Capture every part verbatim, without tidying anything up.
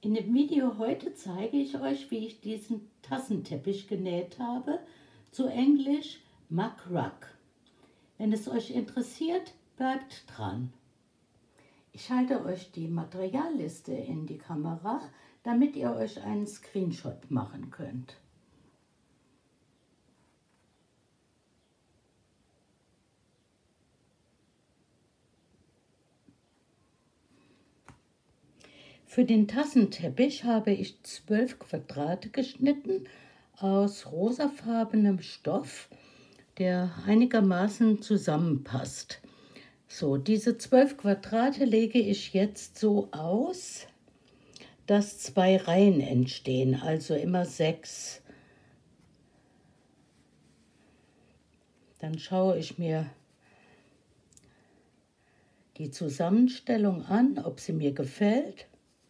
In dem Video heute zeige ich euch, wie ich diesen Tassenteppich genäht habe, zu Englisch Mug Rug. Wenn es euch interessiert, bleibt dran. Ich halte euch die Materialliste in die Kamera, damit ihr euch einen Screenshot machen könnt. Für den Tassenteppich habe ich zwölf Quadrate geschnitten aus rosafarbenem Stoff, der einigermaßen zusammenpasst. So, diese zwölf Quadrate lege ich jetzt so aus, dass zwei Reihen entstehen, also immer sechs. Dann schaue ich mir die Zusammenstellung an, ob sie mir gefällt.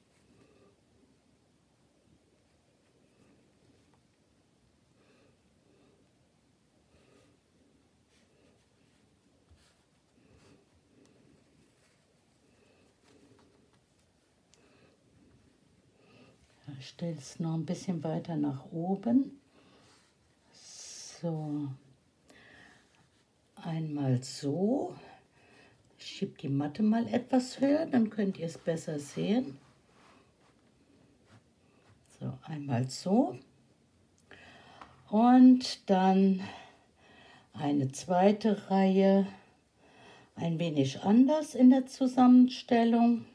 Ich stelle es noch ein bisschen weiter nach oben. So, einmal so. Ich schiebe die Matte mal etwas höher, dann könnt ihr es besser sehen. So, einmal so. Und dann eine zweite Reihe, ein wenig anders in der Zusammenstellung.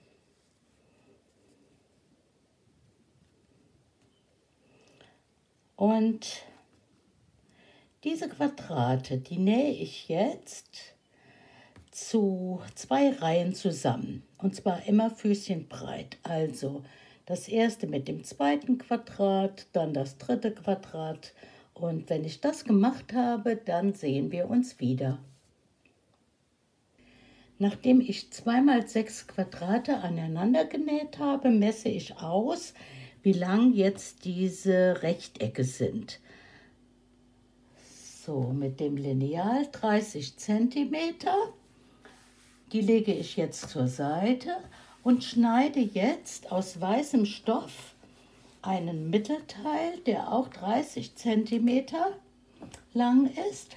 Und diese Quadrate, die nähe ich jetzt zu zwei Reihen zusammen. Und zwar immer füßchenbreit. Also das erste mit dem zweiten Quadrat, dann das dritte Quadrat. Und wenn ich das gemacht habe, dann sehen wir uns wieder. Nachdem ich zwei mal sechs Quadrate aneinander genäht habe, messe ich aus, wie lang jetzt diese Rechtecke sind. So, mit dem Lineal dreißig Zentimeter. Die lege ich jetzt zur Seite und schneide jetzt aus weißem Stoff einen Mittelteil, der auch dreißig Zentimeter lang ist.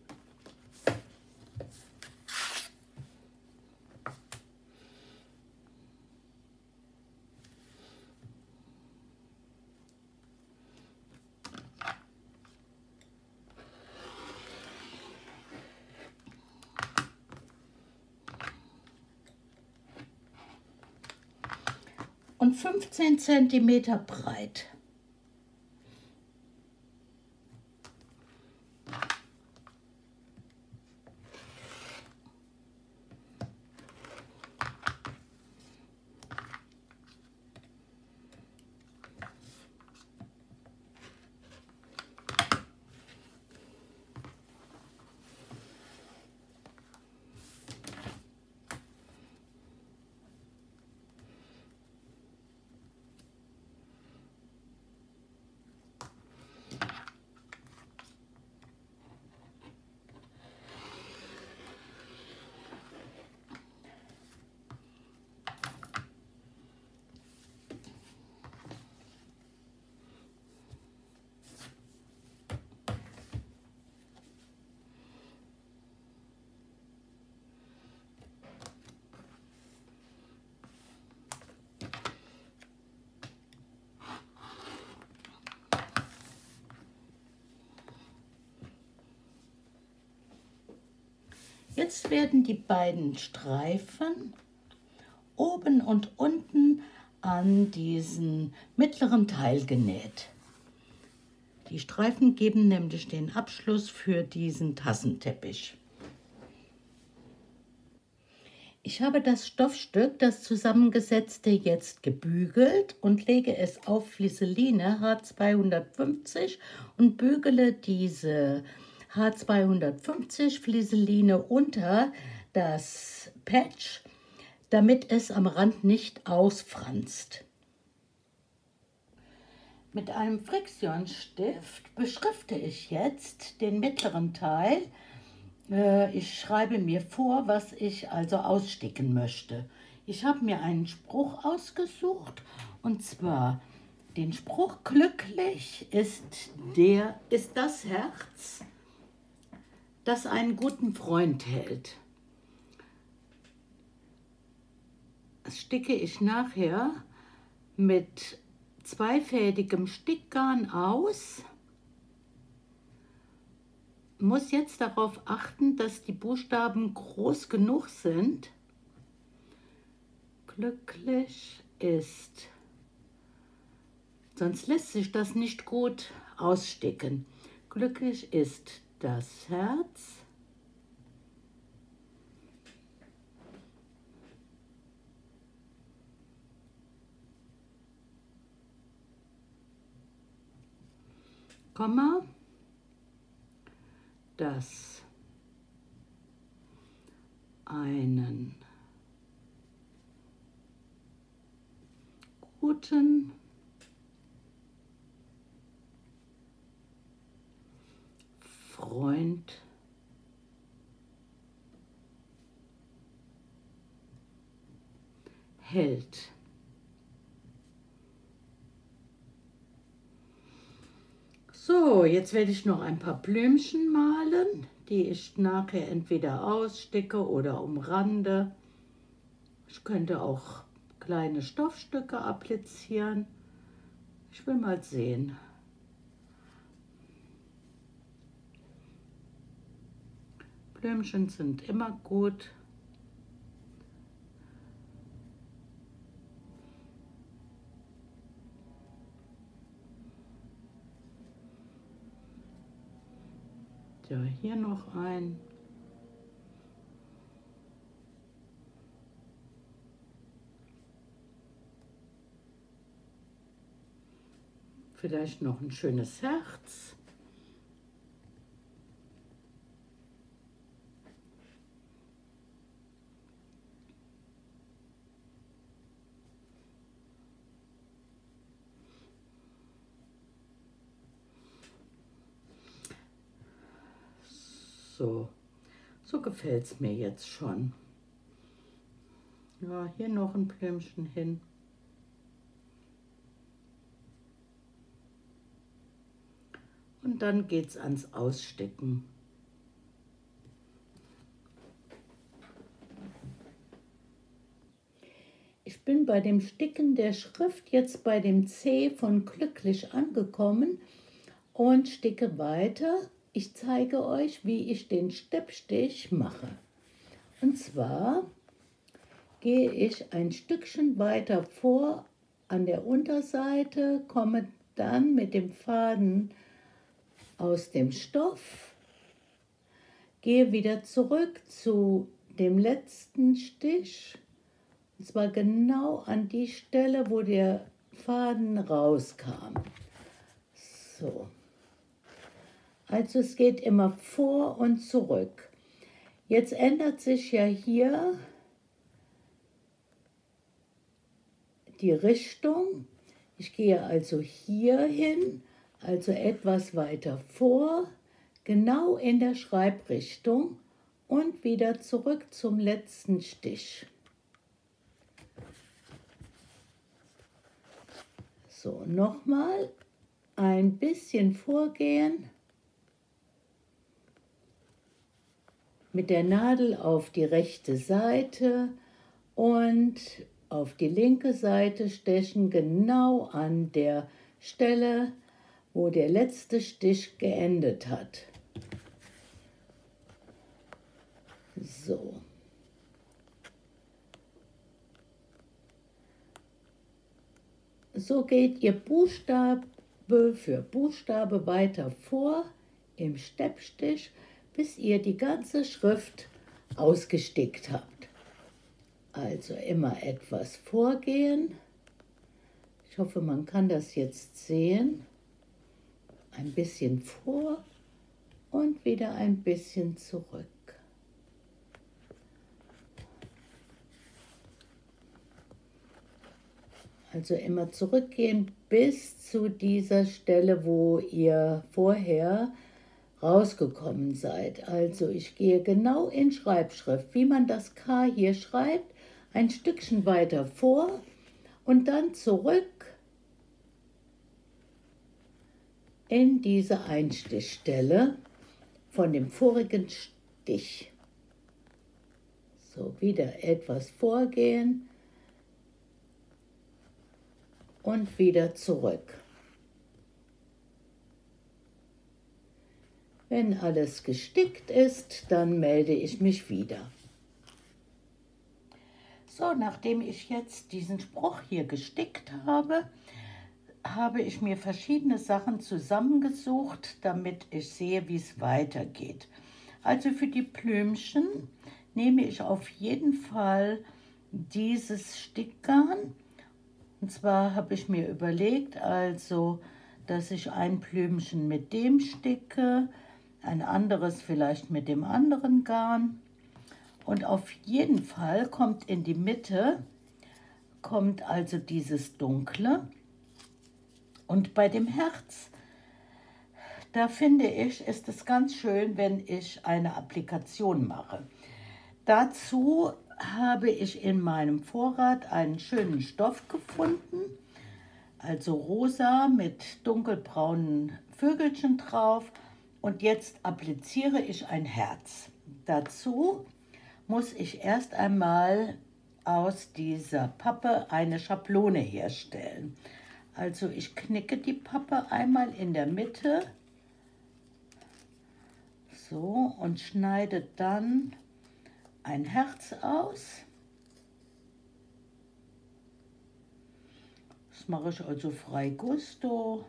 Und fünfzehn Zentimeter breit. Jetzt werden die beiden Streifen oben und unten an diesen mittleren Teil genäht. Die Streifen geben nämlich den Abschluss für diesen Tassenteppich. Ich habe das Stoffstück, das zusammengesetzte, jetzt gebügelt und lege es auf Flieseline H zweihundertfünfzig und bügele diese H zweihundertfünfzig Flieseline unter das Patch, damit es am Rand nicht ausfranst. Mit einem Friktionsstift beschrifte ich jetzt den mittleren Teil. Ich schreibe mir vor, was ich also aussticken möchte. Ich habe mir einen Spruch ausgesucht Und zwar den Spruch: glücklich ist der, ist das Herz, das einen guten Freund hält. Das sticke ich nachher mit zweifädigem Stickgarn aus. Muss jetzt darauf achten, dass die Buchstaben groß genug sind. Glücklich ist. Sonst lässt sich das nicht gut aussticken. Glücklich ist das Herz, Komma, das einen guten Freund hält. So, jetzt werde ich noch ein paar Blümchen malen, die ich nachher entweder aussticke oder umrande. Ich könnte auch kleine Stoffstücke applizieren. Ich will mal sehen. Blümchen sind immer gut. Ja, hier noch ein. Vielleicht noch ein schönes Herz. So, so gefällt es mir jetzt schon. Ja, hier noch ein Blümchen hin. Und dann geht es ans Aussticken. Ich bin bei dem Sticken der Schrift jetzt bei dem C von glücklich angekommen und sticke weiter. Ich zeige euch, wie ich den Steppstich mache. Und zwar gehe ich ein Stückchen weiter vor an der Unterseite, komme dann mit dem Faden aus dem Stoff, gehe wieder zurück zu dem letzten Stich, und zwar genau an die Stelle, wo der Faden rauskam. So. Also es geht immer vor und zurück. Jetzt ändert sich ja hier die Richtung. Ich gehe also hier hin, also etwas weiter vor, genau in der Schreibrichtung und wieder zurück zum letzten Stich. So, nochmal ein bisschen vorgehen. Mit der Nadel auf die rechte Seite und auf die linke Seite stechen, genau an der Stelle, wo der letzte Stich geendet hat. So. So geht ihr Buchstabe für Buchstabe weiter vor im Steppstich, bis ihr die ganze Schrift ausgestickt habt. Also immer etwas vorgehen. Ich hoffe, man kann das jetzt sehen. Ein bisschen vor und wieder ein bisschen zurück. Also immer zurückgehen bis zu dieser Stelle, wo ihr vorher rausgekommen seid. Also ich gehe genau in Schreibschrift, wie man das K hier schreibt, ein Stückchen weiter vor und dann zurück in diese Einstichstelle von dem vorigen Stich. So, wieder etwas vorgehen und wieder zurück. Wenn alles gestickt ist, dann melde ich mich wieder. So, nachdem ich jetzt diesen Spruch hier gestickt habe, habe ich mir verschiedene Sachen zusammengesucht, damit ich sehe, wie es weitergeht. Also für die Blümchen nehme ich auf jeden Fall dieses Stickgarn. Und zwar habe ich mir überlegt, also, dass ich ein Blümchen mit dem sticke, ein anderes vielleicht mit dem anderen Garn. Und auf jeden Fall kommt in die Mitte, kommt also dieses Dunkle. Und bei dem Herz, da finde ich, ist es ganz schön, wenn ich eine Applikation mache. Dazu habe ich in meinem Vorrat einen schönen Stoff gefunden, also rosa mit dunkelbraunen Vögelchen drauf. Und jetzt appliziere ich ein Herz. Dazu muss ich erst einmal aus dieser Pappe eine Schablone herstellen. Also ich knicke die Pappe einmal in der Mitte, so, und schneide dann ein Herz aus. Das mache ich also frei gusto.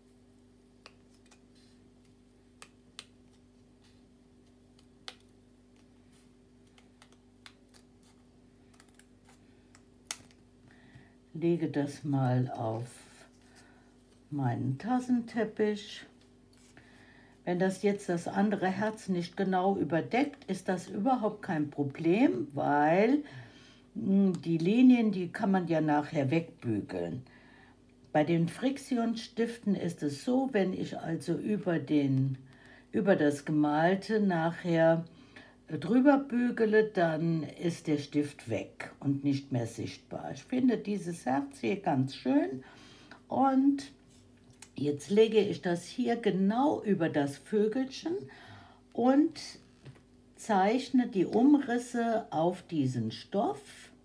Lege das mal auf meinen Tassenteppich. Wenn das jetzt das andere Herz nicht genau überdeckt, ist das überhaupt kein Problem, weil die Linien, die kann man ja nachher wegbügeln. Bei den Friktionsstiften ist es so, wenn ich also über, den, über das Gemalte nachher drüber bügele, dann ist der Stift weg und nicht mehr sichtbar. Ich finde dieses Herz hier ganz schön und jetzt lege ich das hier genau über das Vögelchen und zeichne die Umrisse auf diesen Stoff.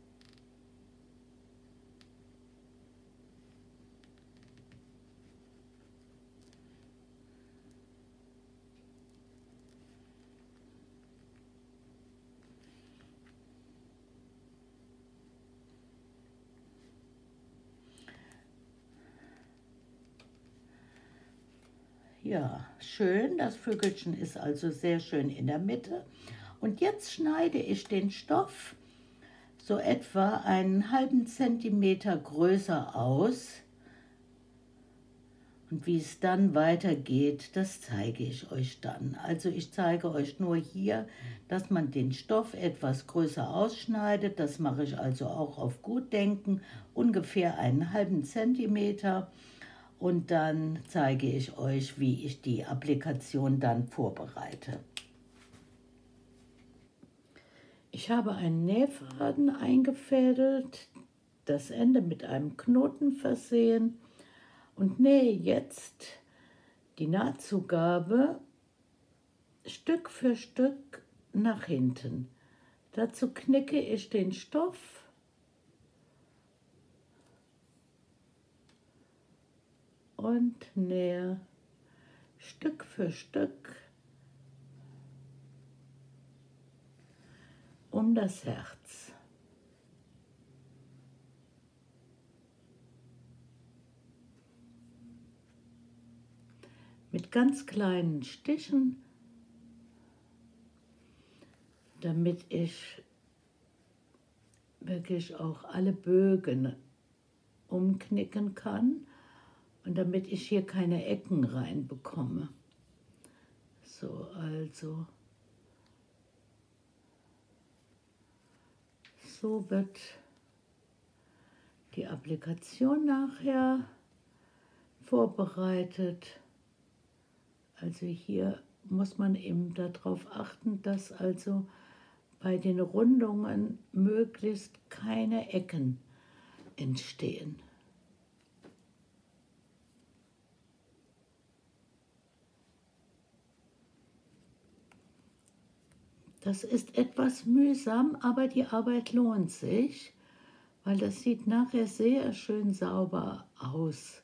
Ja, schön, das Vögelchen ist also sehr schön in der Mitte. Und jetzt schneide ich den Stoff so etwa einen halben Zentimeter größer aus. Und wie es dann weitergeht, das zeige ich euch dann. Also ich zeige euch nur hier, dass man den Stoff etwas größer ausschneidet. Das mache ich also auch auf Gutdenken, ungefähr einen halben Zentimeter. Und dann zeige ich euch, wie ich die Applikation dann vorbereite. Ich habe einen Nähfaden eingefädelt, das Ende mit einem Knoten versehen und nähe jetzt die Nahtzugabe Stück für Stück nach hinten. Dazu knicke ich den Stoff und nähe Stück für Stück um das Herz. Mit ganz kleinen Stichen, damit ich wirklich auch alle Bögen umknicken kann. Und damit ich hier keine Ecken reinbekomme. So, also. So wird die Applikation nachher vorbereitet. Also hier muss man eben darauf achten, dass also bei den Rundungen möglichst keine Ecken entstehen. Das ist etwas mühsam, aber die Arbeit lohnt sich, weil das sieht nachher sehr schön sauber aus.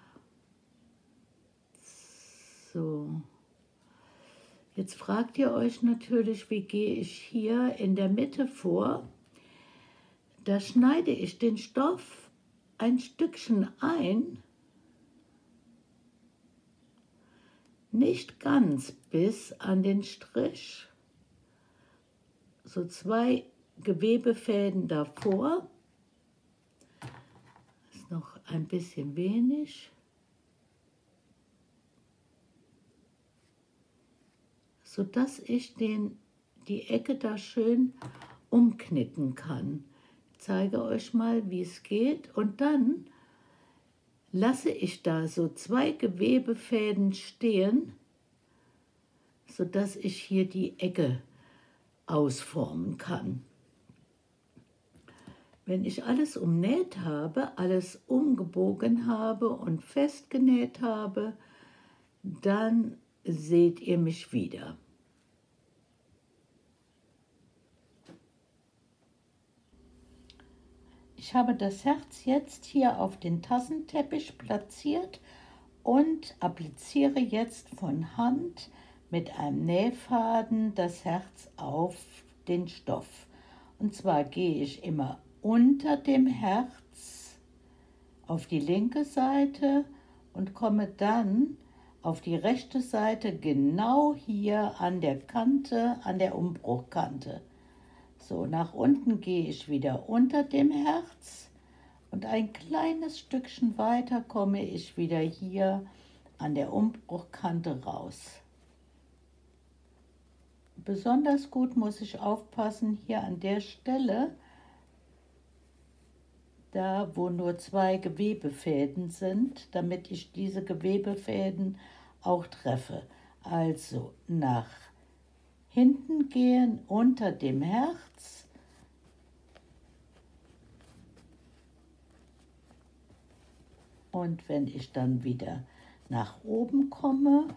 So. Jetzt fragt ihr euch natürlich, wie gehe ich hier in der Mitte vor? Da schneide ich den Stoff ein Stückchen ein, nicht ganz bis an den Strich, so zwei Gewebefäden davor, ist noch ein bisschen wenig, sodass ich den, die Ecke da schön umknicken kann. Ich zeige euch mal, wie es geht, und dann lasse ich da so zwei Gewebefäden stehen, sodass ich hier die Ecke ausformen kann. Wenn ich alles umnäht habe, alles umgebogen habe und festgenäht habe, dann seht ihr mich wieder. Ich habe das Herz jetzt hier auf den Tassenteppich platziert und appliziere jetzt von Hand mit einem Nähfaden das Herz auf den Stoff. Und zwar gehe ich immer unter dem Herz auf die linke Seite und komme dann auf die rechte Seite genau hier an der Kante, an der Umbruchkante. So, nach unten gehe ich wieder unter dem Herz und ein kleines Stückchen weiter komme ich wieder hier an der Umbruchkante raus. Besonders gut muss ich aufpassen hier an der Stelle, da wo nur zwei Gewebefäden sind, damit ich diese Gewebefäden auch treffe. Also nach hinten gehen unter dem Herz und wenn ich dann wieder nach oben komme,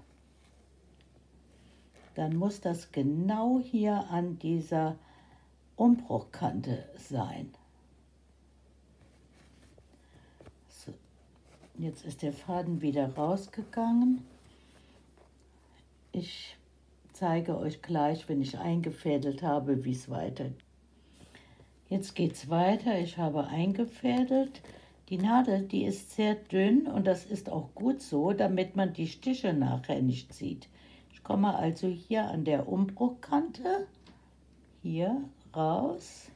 dann muss das genau hier an dieser Umbruchkante sein. So, jetzt ist der Faden wieder rausgegangen. Ich zeige euch gleich, wenn ich eingefädelt habe, wie es weitergeht. Jetzt geht es weiter. Ich habe eingefädelt. Die Nadel, die ist sehr dünn und das ist auch gut so, damit man die Stiche nachher nicht sieht. Ich komme also hier an der Umbruchkante, hier raus,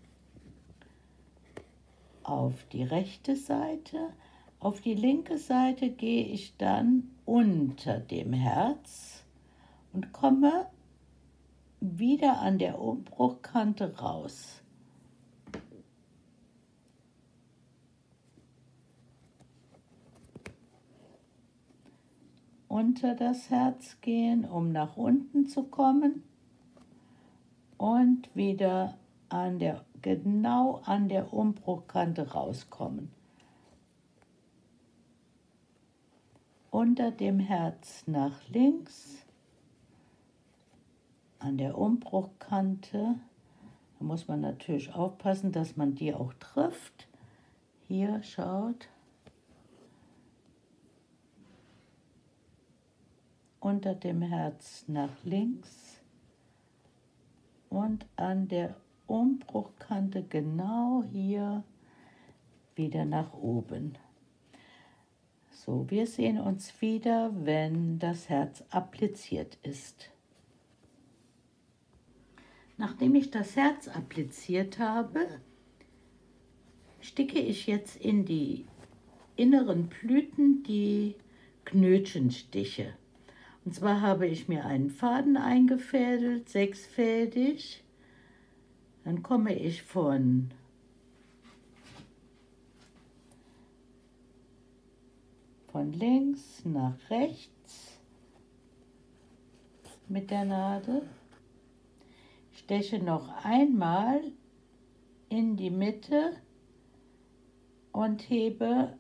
auf die rechte Seite. Auf die linke Seite gehe ich dann unter dem Herz und komme wieder an der Umbruchkante raus. Unter das Herz gehen, um nach unten zu kommen und wieder an der, genau an der Umbruchkante rauskommen. Unter dem Herz nach links, an der Umbruchkante. Da muss man natürlich aufpassen, dass man die auch trifft. Hier, schaut. Unter dem Herz nach links und an der Umbruchkante genau hier wieder nach oben. So, wir sehen uns wieder, wenn das Herz appliziert ist. Nachdem ich das Herz appliziert habe, sticke ich jetzt in die inneren Blüten die Knötchenstiche. Und zwar habe ich mir einen Faden eingefädelt, sechsfädig. Dann komme ich von von links nach rechts mit der Nadel, steche noch einmal in die Mitte und hebe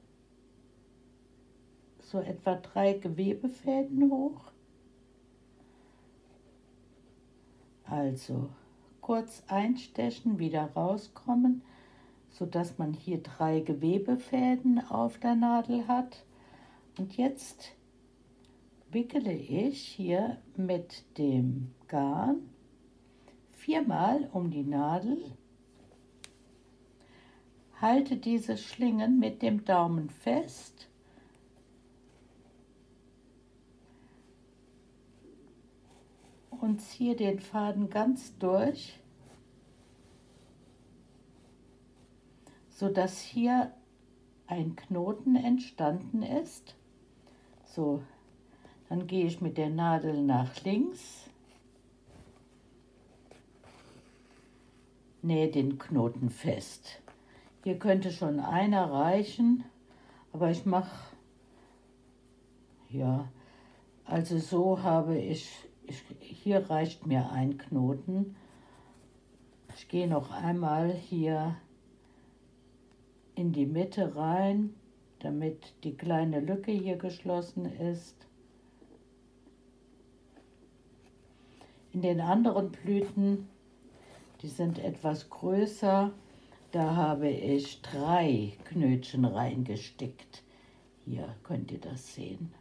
so etwa drei Gewebefäden hoch. Also kurz einstechen, wieder rauskommen, sodass man hier drei Gewebefäden auf der Nadel hat. Und jetzt wickele ich hier mit dem Garn viermal um die Nadel, halte diese Schlingen mit dem Daumen fest und ziehe den Faden ganz durch, sodass hier ein Knoten entstanden ist. So, dann gehe ich mit der Nadel nach links, nähe den Knoten fest. Hier könnte schon einer reichen, aber ich mache, ja, also so habe ich, ich, hier reicht mir ein Knoten. Ich gehe noch einmal hier in die Mitte rein, damit die kleine Lücke hier geschlossen ist. In den anderen Blüten, die sind etwas größer, da habe ich drei Knötchen reingestickt. Hier könnt ihr das sehen.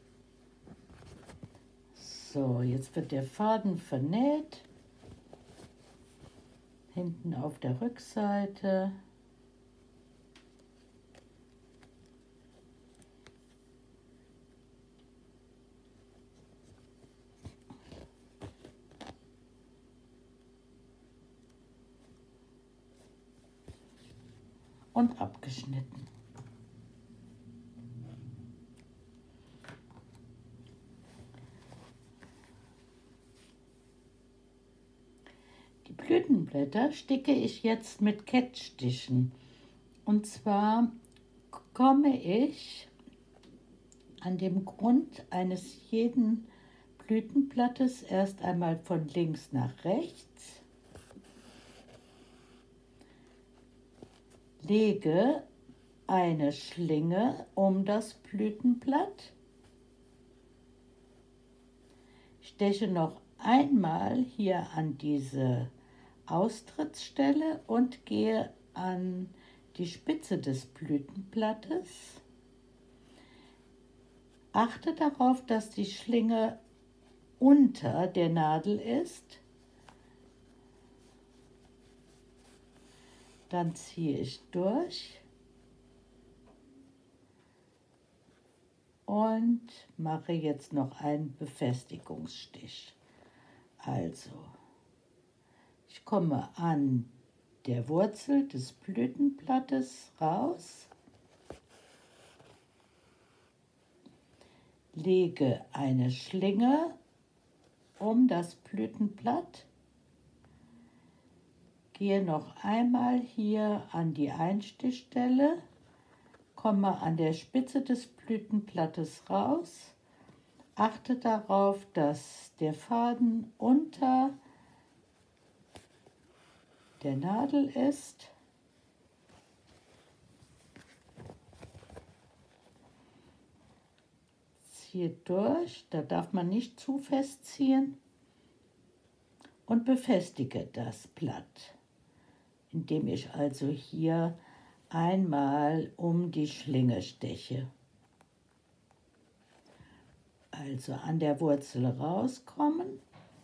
So, jetzt wird der Faden vernäht, hinten auf der Rückseite. Und abgeschnitten. Die Blütenblätter sticke ich jetzt mit Kettstichen. Und zwar komme ich an dem Grund eines jeden Blütenblattes erst einmal von links nach rechts, lege eine Schlinge um das Blütenblatt, steche noch einmal hier an diese Austrittsstelle und gehe an die Spitze des Blütenblattes. Achte darauf, dass die Schlinge unter der Nadel ist. Dann ziehe ich durch und mache jetzt noch einen Befestigungsstich. Also, ich komme an der Wurzel des Blütenblattes raus, lege eine Schlinge um das Blütenblatt, gehe noch einmal hier an die Einstichstelle, komme an der Spitze des Blütenblattes raus, achte darauf, dass der Faden unter der Nadel ist. Ziehe durch, da darf man nicht zu fest ziehen, und befestige das Blatt, indem ich also hier einmal um die Schlinge steche. Also an der Wurzel rauskommen,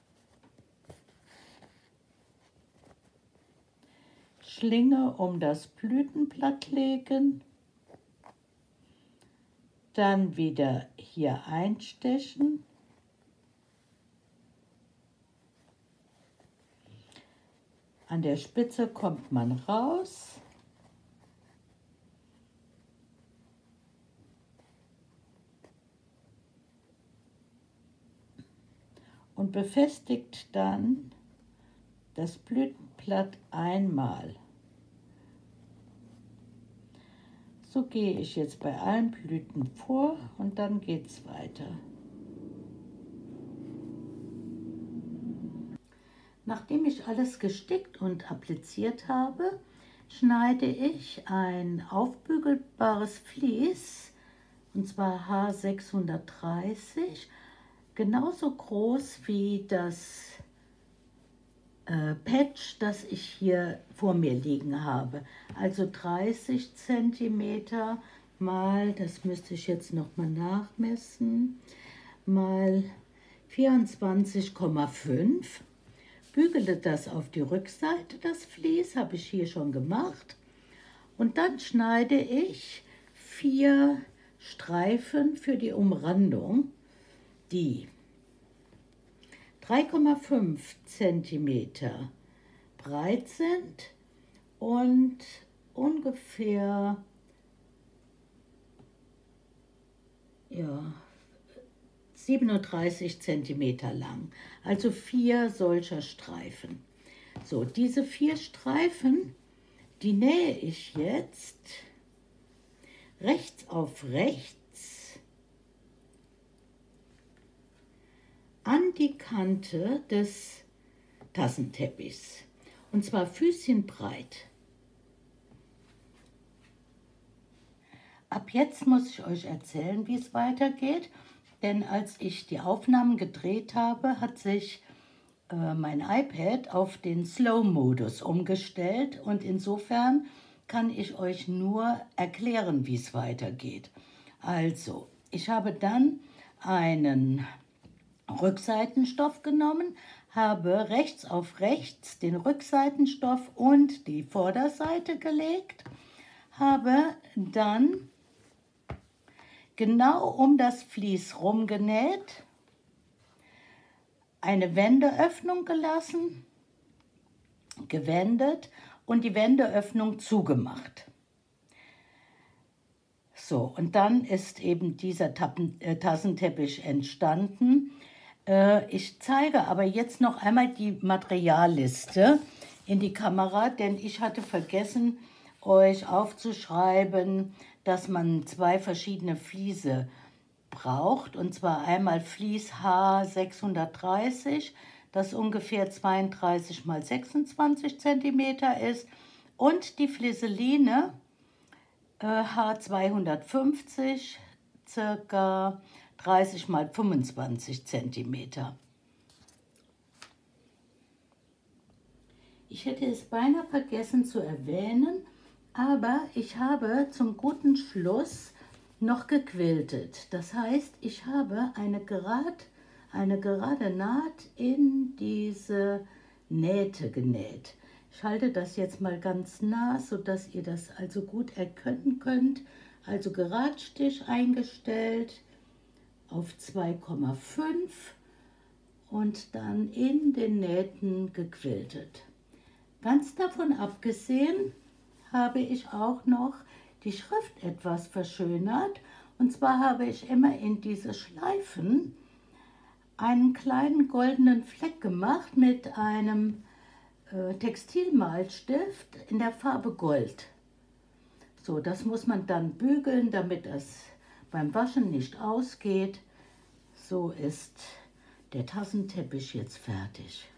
Schlinge um das Blütenblatt legen, dann wieder hier einstechen, an der Spitze kommt man raus, und befestigt dann das Blütenblatt einmal. So gehe ich jetzt bei allen Blüten vor und dann geht es weiter. Nachdem ich alles gestickt und appliziert habe, schneide ich ein aufbügelbares Vlies, und zwar H sechshundertdreißig, genauso groß wie das äh, Patch, das ich hier vor mir liegen habe. Also dreißig Zentimeter mal, das müsste ich jetzt noch mal nachmessen, mal vierundzwanzig Komma fünf. Bügele das auf die Rückseite, das Vlies, habe ich hier schon gemacht. Und dann schneide ich vier Streifen für die Umrandung, die drei Komma fünf Zentimeter breit sind und ungefähr ja, siebenunddreißig Zentimeter lang. Also vier solcher Streifen. So, diese vier Streifen, die nähe ich jetzt rechts auf rechts an die Kante des Tassenteppichs. Und zwar füßchenbreit. Ab jetzt muss ich euch erzählen, wie es weitergeht. Denn als ich die Aufnahmen gedreht habe, hat sich äh, mein iPad auf den Slow-Modus umgestellt. Und insofern kann ich euch nur erklären, wie es weitergeht. Also, ich habe dann einen Rückseitenstoff genommen, habe rechts auf rechts den Rückseitenstoff und die Vorderseite gelegt, habe dann genau um das Vlies rumgenäht, eine Wendeöffnung gelassen, gewendet und die Wendeöffnung zugemacht. So, und dann ist eben dieser Tappen, äh, Tassenteppich entstanden. Äh, ich zeige aber jetzt noch einmal die Materialliste in die Kamera, denn ich hatte vergessen, euch aufzuschreiben, dass man zwei verschiedene Fliese braucht. Und zwar einmal Vlies H sechshundertdreißig, das ungefähr zweiunddreißig mal sechsundzwanzig Zentimeter ist, und die Flieseline äh, H zweihundertfünfzig, circa dreißig mal fünfundzwanzig Zentimeter. Ich hätte es beinahe vergessen zu erwähnen, aber ich habe zum guten Schluss noch gequiltet. Das heißt, ich habe eine, gerad, eine gerade Naht in diese Nähte genäht. Ich halte das jetzt mal ganz nah, sodass ihr das also gut erkennen könnt. Also Geradstich eingestellt auf zwei Komma fünf und dann in den Nähten gequiltet. Ganz davon abgesehen habe ich auch noch die Schrift etwas verschönert. Und zwar habe ich immer in diese Schleifen einen kleinen goldenen Fleck gemacht mit einem äh, Textilmalstift in der Farbe Gold. So, das muss man dann bügeln, damit es beim Waschen nicht ausgeht. So ist der Tassenteppich jetzt fertig.